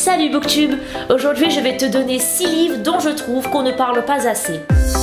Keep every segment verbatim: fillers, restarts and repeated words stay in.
Salut Booktube! Aujourd'hui je vais te donner six livres dont je trouve qu'on ne parle pas assez.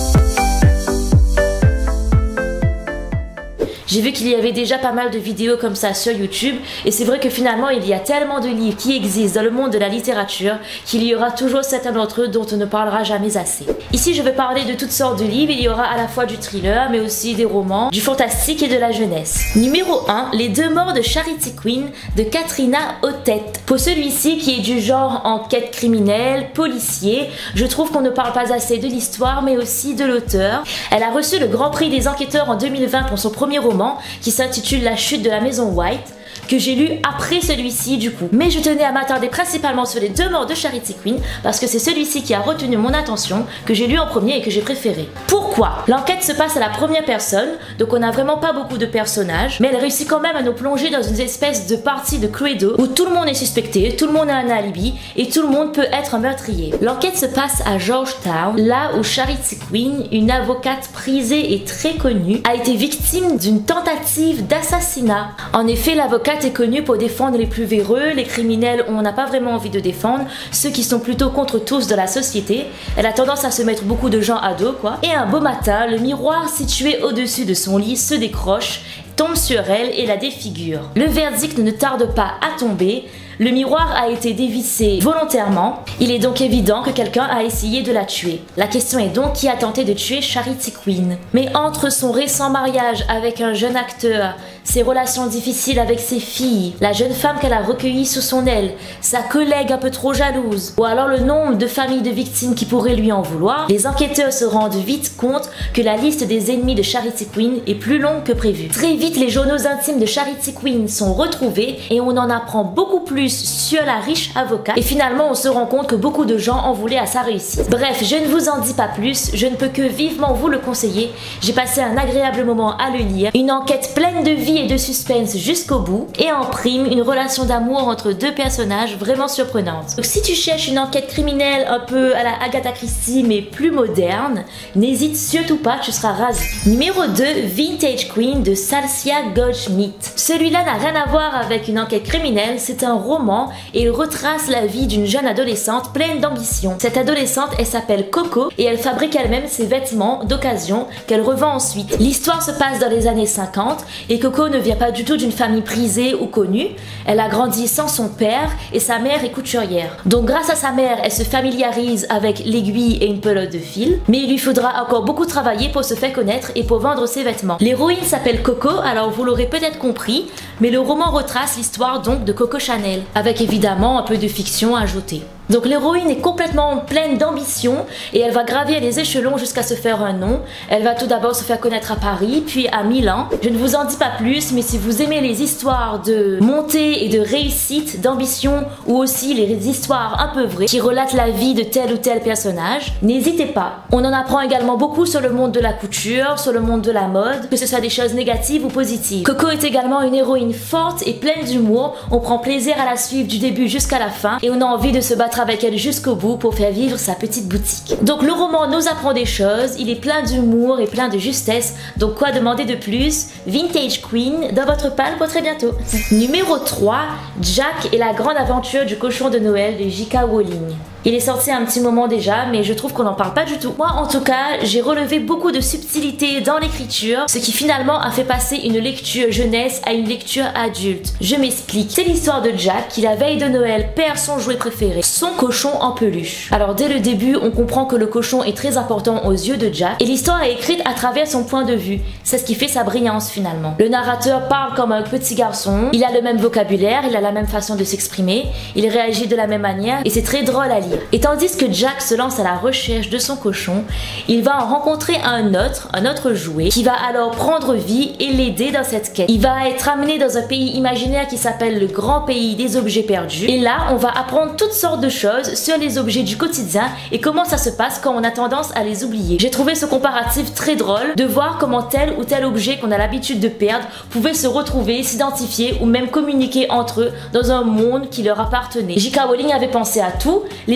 J'ai vu qu'il y avait déjà pas mal de vidéos comme ça sur YouTube et c'est vrai que finalement il y a tellement de livres qui existent dans le monde de la littérature qu'il y aura toujours certains d'entre eux dont on ne parlera jamais assez. Ici je vais parler de toutes sortes de livres, il y aura à la fois du thriller mais aussi des romans, du fantastique et de la jeunesse. Numéro un, Les deux morts de Charity Queen de Katrina Ottet. Pour celui-ci qui est du genre enquête criminelle, policier, je trouve qu'on ne parle pas assez de l'histoire mais aussi de l'auteur. Elle a reçu le Grand Prix des enquêteurs en deux mille vingt pour son premier roman qui s'intitule La chute de la maison White, que j'ai lu après celui-ci du coup. Mais je tenais à m'attarder principalement sur les deux morts de Charity Queen parce que c'est celui-ci qui a retenu mon attention, que j'ai lu en premier et que j'ai préféré. Pourquoi? L'enquête se passe à la première personne, donc on n'a vraiment pas beaucoup de personnages, mais elle réussit quand même à nous plonger dans une espèce de partie de Cluedo où tout le monde est suspecté, tout le monde a un alibi et tout le monde peut être un meurtrier. L'enquête se passe à Georgetown, là où Charity Queen, une avocate prisée et très connue, a été victime d'une tentative d'assassinat. En effet, l'avocate est connue pour défendre les plus véreux, les criminels on n'a pas vraiment envie de défendre, ceux qui sont plutôt contre tous de la société. Elle a tendance à se mettre beaucoup de gens à dos quoi. Et un beau matin, le miroir situé au-dessus de son lit se décroche, tombe sur elle et la défigure. Le verdict ne tarde pas à tomber. Le miroir a été dévissé volontairement. Il est donc évident que quelqu'un a essayé de la tuer. La question est donc qui a tenté de tuer Charity Queen. Mais entre son récent mariage avec un jeune acteur, ses relations difficiles avec ses filles, la jeune femme qu'elle a recueillie sous son aile, sa collègue un peu trop jalouse, ou alors le nombre de familles de victimes qui pourraient lui en vouloir, les enquêteurs se rendent vite compte que la liste des ennemis de Charity Queen est plus longue que prévu. Très vite, les journaux intimes de Charity Queen sont retrouvés et on en apprend beaucoup plus sur la riche avocate et finalement on se rend compte que beaucoup de gens en voulaient à sa réussite. Bref, je ne vous en dis pas plus, je ne peux que vivement vous le conseiller. J'ai passé un agréable moment à le lire, une enquête pleine de vie et de suspense jusqu'au bout et en prime une relation d'amour entre deux personnages vraiment surprenante. Donc si tu cherches une enquête criminelle un peu à la Agatha Christie mais plus moderne, n'hésite surtout pas, tu seras ravi. Numéro deux, Vintage Queen de Salcia Goldschmidt. Celui-là n'a rien à voir avec une enquête criminelle, c'est un roman et il retrace la vie d'une jeune adolescente pleine d'ambition. Cette adolescente, elle s'appelle Coco et elle fabrique elle-même ses vêtements d'occasion qu'elle revend ensuite. L'histoire se passe dans les années cinquante et Coco ne vient pas du tout d'une famille prisée ou connue. Elle a grandi sans son père et sa mère est couturière. Donc grâce à sa mère, elle se familiarise avec l'aiguille et une pelote de fil, mais il lui faudra encore beaucoup travailler pour se faire connaître et pour vendre ses vêtements. L'héroïne s'appelle Coco, alors vous l'aurez peut-être compris, mais le roman retrace l'histoire donc de Coco Chanel, avec évidemment un peu de fiction ajoutée. Donc l'héroïne est complètement pleine d'ambition et elle va gravir les échelons jusqu'à se faire un nom. Elle va tout d'abord se faire connaître à Paris, puis à Milan. Je ne vous en dis pas plus, mais si vous aimez les histoires de montée et de réussite, d'ambition ou aussi les histoires un peu vraies qui relatent la vie de tel ou tel personnage, n'hésitez pas. On en apprend également beaucoup sur le monde de la couture, sur le monde de la mode, que ce soit des choses négatives ou positives. Coco est également une héroïne forte et pleine d'humour. On prend plaisir à la suivre du début jusqu'à la fin et on a envie de se battre avec elle jusqu'au bout pour faire vivre sa petite boutique. Donc le roman nous apprend des choses, il est plein d'humour et plein de justesse, donc quoi demander de plus? Vintage Queen dans votre palle pour très bientôt. Numéro trois, Jack et la grande aventure du cochon de Noël de J K Rowling. Il est sorti un petit moment déjà, mais je trouve qu'on n'en parle pas du tout. Moi, en tout cas, j'ai relevé beaucoup de subtilité dans l'écriture, ce qui finalement a fait passer une lecture jeunesse à une lecture adulte. Je m'explique. C'est l'histoire de Jack qui, la veille de Noël, perd son jouet préféré, son cochon en peluche. Alors, dès le début, on comprend que le cochon est très important aux yeux de Jack, et l'histoire est écrite à travers son point de vue. C'est ce qui fait sa brillance finalement. Le narrateur parle comme un petit garçon, il a le même vocabulaire, il a la même façon de s'exprimer, il réagit de la même manière, et c'est très drôle à lire. Et tandis que Jack se lance à la recherche de son cochon, il va en rencontrer un autre, un autre jouet, qui va alors prendre vie et l'aider dans cette quête. Il va être amené dans un pays imaginaire qui s'appelle le grand pays des objets perdus. Et là, on va apprendre toutes sortes de choses sur les objets du quotidien et comment ça se passe quand on a tendance à les oublier. J'ai trouvé ce comparatif très drôle de voir comment tel ou tel objet qu'on a l'habitude de perdre pouvait se retrouver, s'identifier ou même communiquer entre eux dans un monde qui leur appartenait. J K Rowling avait pensé à tout. Les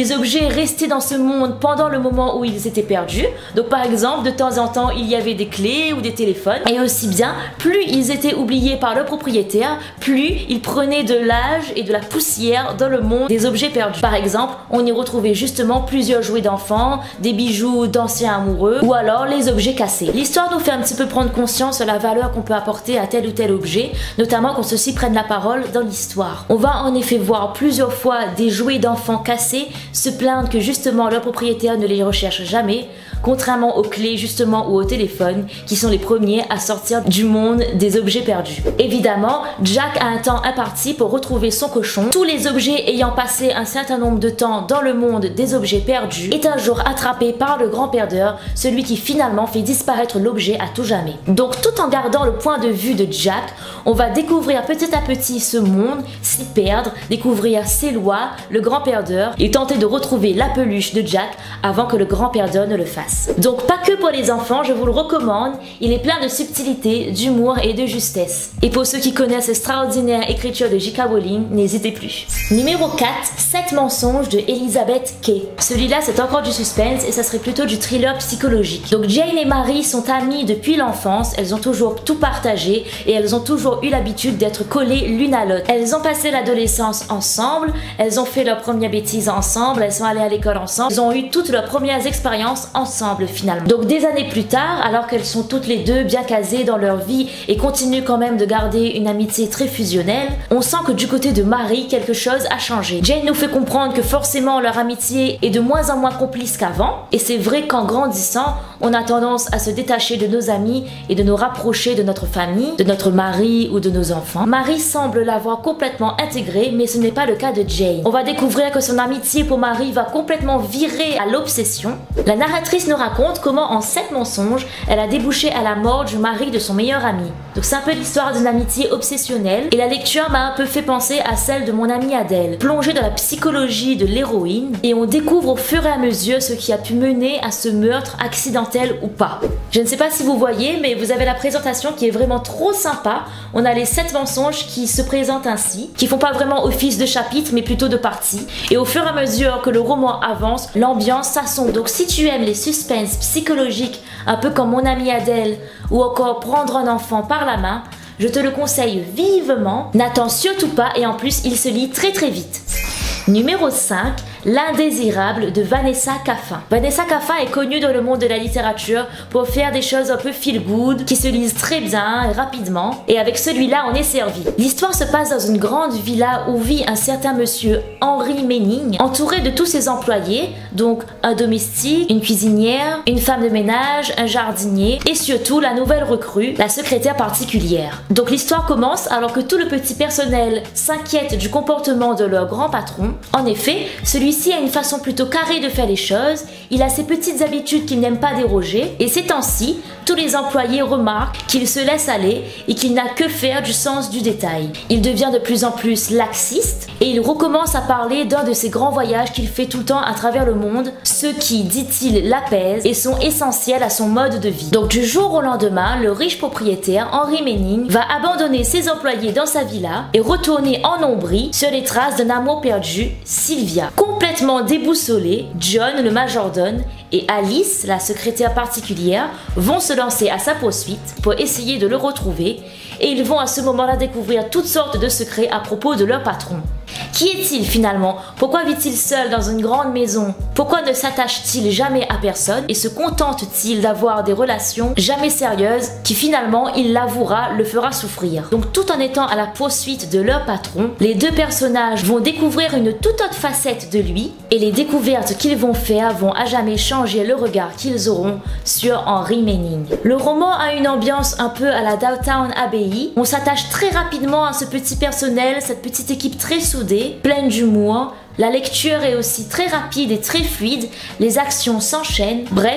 les objets restaient dans ce monde pendant le moment où ils étaient perdus. Donc par exemple, de temps en temps, il y avait des clés ou des téléphones. Et aussi bien, plus ils étaient oubliés par le propriétaire, plus ils prenaient de l'âge et de la poussière dans le monde des objets perdus. Par exemple, on y retrouvait justement plusieurs jouets d'enfants, des bijoux d'anciens amoureux ou alors les objets cassés. L'histoire nous fait un petit peu prendre conscience de la valeur qu'on peut apporter à tel ou tel objet, notamment quand ceux-ci prennent la parole dans l'histoire. On va en effet voir plusieurs fois des jouets d'enfants cassés se plaindre que justement leur propriétaire ne les recherche jamais, contrairement aux clés justement ou aux téléphones qui sont les premiers à sortir du monde des objets perdus. Évidemment, Jack a un temps imparti pour retrouver son cochon. Tous les objets ayant passé un certain nombre de temps dans le monde des objets perdus est un jour attrapé par le grand perdeur, celui qui finalement fait disparaître l'objet à tout jamais. Donc tout en gardant le point de vue de Jack, on va découvrir petit à petit ce monde, s'y perdre, découvrir ses lois, le grand perdeur et tenter de retrouver la peluche de Jack avant que le grand perdeur ne le fasse. Donc pas que pour les enfants, je vous le recommande, il est plein de subtilité, d'humour et de justesse. Et pour ceux qui connaissent l'extraordinaire écriture de J K Rowling, n'hésitez plus. Numéro quatre, sept mensonges de Elizabeth Kay. Celui-là c'est encore du suspense et ça serait plutôt du thriller psychologique. Donc Jane et Marie sont amies depuis l'enfance, elles ont toujours tout partagé et elles ont toujours eu l'habitude d'être collées l'une à l'autre. Elles ont passé l'adolescence ensemble, elles ont fait leurs premières bêtises ensemble, elles sont allées à l'école ensemble, elles ont eu toutes leurs premières expériences ensemble finalement. Donc des années plus tard, alors qu'elles sont toutes les deux bien casées dans leur vie et continuent quand même de garder une amitié très fusionnelle, on sent que du côté de Marie, quelque chose a changé. Jane nous fait comprendre que forcément leur amitié est de moins en moins complice qu'avant, et c'est vrai qu'en grandissant, on a tendance à se détacher de nos amis et de nous rapprocher de notre famille, de notre mari ou de nos enfants. Marie semble l'avoir complètement intégré, mais ce n'est pas le cas de Jane. On va découvrir que son amitié pour Marie va complètement virer à l'obsession. La narratrice nous raconte comment en sept mensonges, elle a débouché à la mort du mari de son meilleur ami. Donc c'est un peu l'histoire d'une amitié obsessionnelle, et la lecture m'a un peu fait penser à celle de mon amie Adèle, plongée dans la psychologie de l'héroïne, et on découvre au fur et à mesure ce qui a pu mener à ce meurtre accidentel ou pas. Je ne sais pas si vous voyez, mais vous avez la présentation qui est vraiment trop sympa. On a les sept mensonges qui se présentent ainsi, qui font pas vraiment office de chapitre mais plutôt de partie, et au fur et à mesure que le roman avance, l'ambiance s'assombre. Donc si tu aimes les suspens psychologiques, un peu comme mon amie Adèle, ou encore prendre un enfant par la main, je te le conseille vivement. N'attends surtout pas, et en plus il se lit très très vite. Numéro cinq, L'Indésirable de Vanessa Caffin. Vanessa Caffin est connue dans le monde de la littérature pour faire des choses un peu feel good, qui se lisent très bien et rapidement, et avec celui-là on est servi. L'histoire se passe dans une grande villa où vit un certain monsieur Henri Ménigne, entouré de tous ses employés, donc un domestique, une cuisinière, une femme de ménage, un jardinier, et surtout la nouvelle recrue, la secrétaire particulière. Donc l'histoire commence alors que tout le petit personnel s'inquiète du comportement de leur grand patron. En effet, celui Celui-ci a une façon plutôt carrée de faire les choses, il a ses petites habitudes qu'il n'aime pas déroger, et ces temps-ci, tous les employés remarquent qu'il se laisse aller et qu'il n'a que faire du sens du détail. Il devient de plus en plus laxiste, et il recommence à parler d'un de ses grands voyages qu'il fait tout le temps à travers le monde, ceux qui, dit-il, l'apaisent et sont essentiels à son mode de vie. Donc du jour au lendemain, le riche propriétaire, Henri Ménigne, va abandonner ses employés dans sa villa et retourner en Ombrie sur les traces d'un amour perdu, Sylvia. Complètement déboussolés, John, le majordome, et Alice, la secrétaire particulière, vont se lancer à sa poursuite pour essayer de le retrouver, et ils vont à ce moment-là découvrir toutes sortes de secrets à propos de leur patron. Qui est-il finalement? Pourquoi vit-il seul dans une grande maison? Pourquoi ne s'attache-t-il jamais à personne et se contente-t-il d'avoir des relations jamais sérieuses qui finalement, il l'avouera, le fera souffrir? Donc tout en étant à la poursuite de leur patron, les deux personnages vont découvrir une toute autre facette de lui, et les découvertes qu'ils vont faire vont à jamais changer le regard qu'ils auront sur Henri Ménigne. Le roman a une ambiance un peu à la Downton Abbey. On s'attache très rapidement à ce petit personnel, cette petite équipe très soudée, pleine d'humour. La lecture est aussi très rapide et très fluide, les actions s'enchaînent. Bref,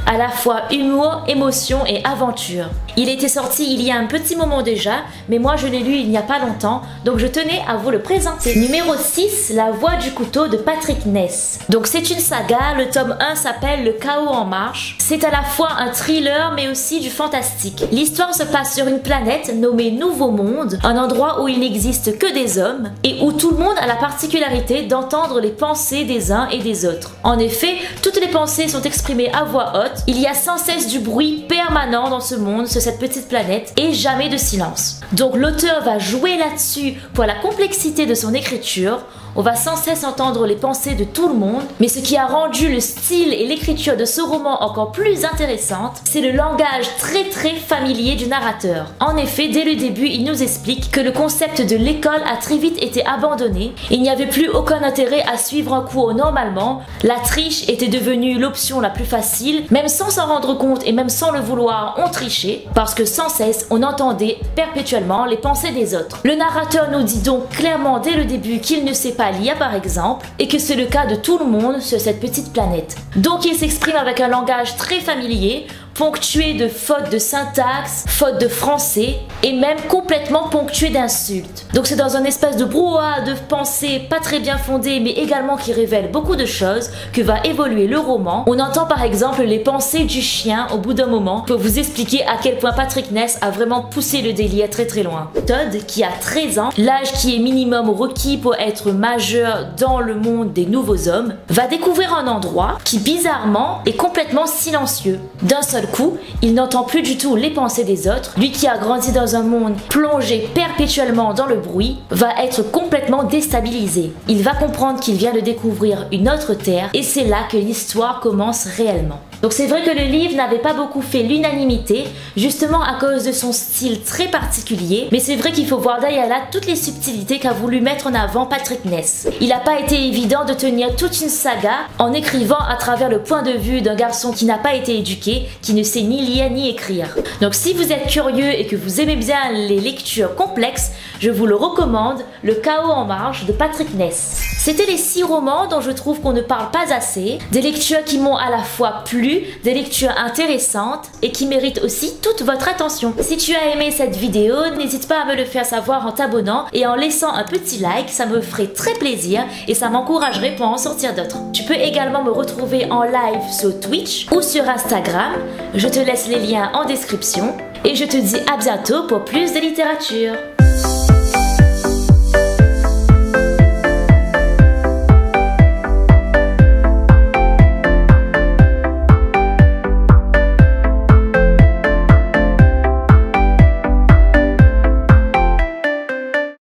à la fois humour, émotion et aventure. Il était sorti il y a un petit moment déjà, mais moi je l'ai lu il n'y a pas longtemps, donc je tenais à vous le présenter. Numéro six, La Voix du couteau de Patrick Ness. Donc c'est une saga, le tome un s'appelle Le Chaos en marche. C'est à la fois un thriller mais aussi du fantastique. L'histoire se passe sur une planète nommée Nouveau Monde, un endroit où il n'existe que des hommes et où tout le monde a la particularité d'entendre les pensées des uns et des autres. En effet, toutes les pensées sont exprimées à voix haute, il y a sans cesse du bruit permanent dans ce monde, sur cette petite planète, et jamais de silence. Donc l'auteur va jouer là-dessus pour la complexité de son écriture. On va sans cesse entendre les pensées de tout le monde, mais ce qui a rendu le style et l'écriture de ce roman encore plus intéressante, c'est le langage très très familier du narrateur. En effet, dès le début, il nous explique que le concept de l'école a très vite été abandonné, il n'y avait plus aucun intérêt à suivre un cours normalement, la triche était devenue l'option la plus facile, même sans s'en rendre compte et même sans le vouloir, on trichait, parce que sans cesse, on entendait perpétuellement les pensées des autres. Le narrateur nous dit donc clairement dès le début qu'il ne sait pas lire par exemple, et que c'est le cas de tout le monde sur cette petite planète. Donc il s'exprime avec un langage très familier, ponctué de fautes de syntaxe, fautes de français, et même complètement ponctué d'insultes. Donc c'est dans un espèce de brouhaha de pensées pas très bien fondées, mais également qui révèle beaucoup de choses, que va évoluer le roman. On entend par exemple les pensées du chien au bout d'un moment, pour vous expliquer à quel point Patrick Ness a vraiment poussé le délire très très loin. Todd, qui a treize ans, l'âge qui est minimum requis pour être majeur dans le monde des nouveaux hommes, va découvrir un endroit qui bizarrement est complètement silencieux. D'un seul coup, il n'entend plus du tout les pensées des autres. Lui qui a grandi dans un monde plongé perpétuellement dans le bruit, va être complètement déstabilisé. Il va comprendre qu'il vient de découvrir une autre terre, et c'est là que l'histoire commence réellement. Donc c'est vrai que le livre n'avait pas beaucoup fait l'unanimité, justement à cause de son style très particulier, mais c'est vrai qu'il faut voir derrière là toutes les subtilités qu'a voulu mettre en avant Patrick Ness. Il n'a pas été évident de tenir toute une saga en écrivant à travers le point de vue d'un garçon qui n'a pas été éduqué, qui ne sait ni lire ni écrire. Donc si vous êtes curieux et que vous aimez bien les lectures complexes, je vous le recommande, Le Chaos en marche de Patrick Ness. C'était les six romans dont je trouve qu'on ne parle pas assez, des lectures qui m'ont à la fois plu, des lectures intéressantes et qui méritent aussi toute votre attention. Si tu as aimé cette vidéo, n'hésite pas à me le faire savoir en t'abonnant et en laissant un petit like, ça me ferait très plaisir et ça m'encouragerait pour en sortir d'autres. Tu peux également me retrouver en live sur Twitch ou sur Instagram, je te laisse les liens en description et je te dis à bientôt pour plus de littérature.